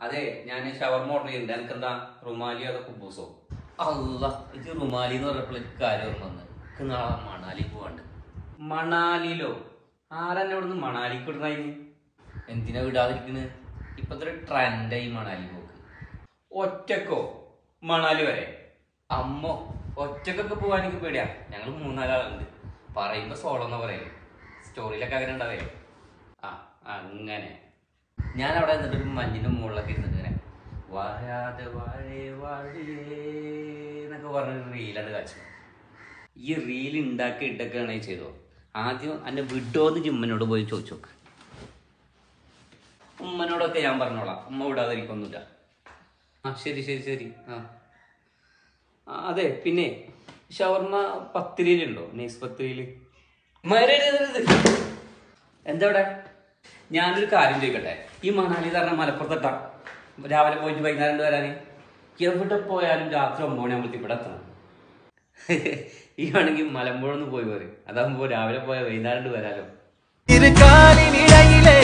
അതെ ഞാൻ ഷവർമ ഓർഡർ ചെയ്യുന്നുണ്ട്. എനിക്കെന്താ റുമാലിയോ അതോ കുബൂസോ? അല്ല ഇത് റുമാലി എന്ന് പറഞ്ഞപ്പോൾ എനിക്ക് കാര്യം ഓർമ്മ വന്ന് എനിക്ക് നാളെ മണാലി പോവാണ്ട്. മണാലിയിലോ? ആരെന്നെ ഇവിടുന്ന് മണാലിക്ക് വിടണതിന്? എന്തിനാ വിടാതിരിക്കുന്നത്? ഇപ്പത്തെ ഒരു ട്രെൻഡായി മണാലി പോക്ക്. ഒറ്റക്കോ മണാലി വരെ? അമ്മോ ഒറ്റക്കൊക്കെ പോകാൻ എനിക്ക് പേടിയാ. ഞങ്ങൾ 3-4 ആളുണ്ട്. പറയുമ്പോ സോളോ എന്നാ പറയല്. സ്റ്റോറിയിലൊക്കെ അങ്ങനെ ഉണ്ടാവേ. ആ അങ്ങനെ ഞാൻ അവിടെ നിന്നിട്ട് ഒരു മഞ്ഞിന്റെ മുകളിലൊക്കെ ഇരുന്നിട്ട് ഇങ്ങനെ വാഴാതെ വാഴേ വാഴേ എന്നൊക്കെ പറഞ്ഞൊരു റീലാണ് കാച്ചു. ഈ റീൽ ഉണ്ടാക്കി ഇട്ടൊക്കെയാണെ ചെയ്തോ. ആദ്യം എൻ്റെ വിടോന്ന് ഉമ്മനോട് പോയി ചോദിച്ചു നോക്ക്. ഉമ്മനോടൊക്കെ ഞാൻ പറഞ്ഞോളാം, ഉമ്മ വിടാതിരിക്കൊന്നുമില്ല. ആ ശരി ശരി ശരി. അതെ പിന്നെ ഷവർമ പത്തിരിയിലുണ്ടോ? നൈസ് പത്തിരിയില് എന്താ ഇവിടെ? ഞാനൊരു കാര്യം ചോദിക്കട്ടെ. ഈ മണാലി പറഞ്ഞ മലപ്പുറത്തെത്താ രാവിലെ പോയിട്ട് വൈകുന്നേരം വരാന് എവിടെ പോയാലും രാത്രി 9 മണിയാകുമ്പോഴത്തേക്ക് ഇവിടെ എത്തണം. ഈ ആണെങ്കിൽ മലമ്പുഴ ഒന്ന് പോയി പറയും. അതാകുമ്പോ രാവിലെ പോയാൽ വൈകുന്നേരം വരാലോ.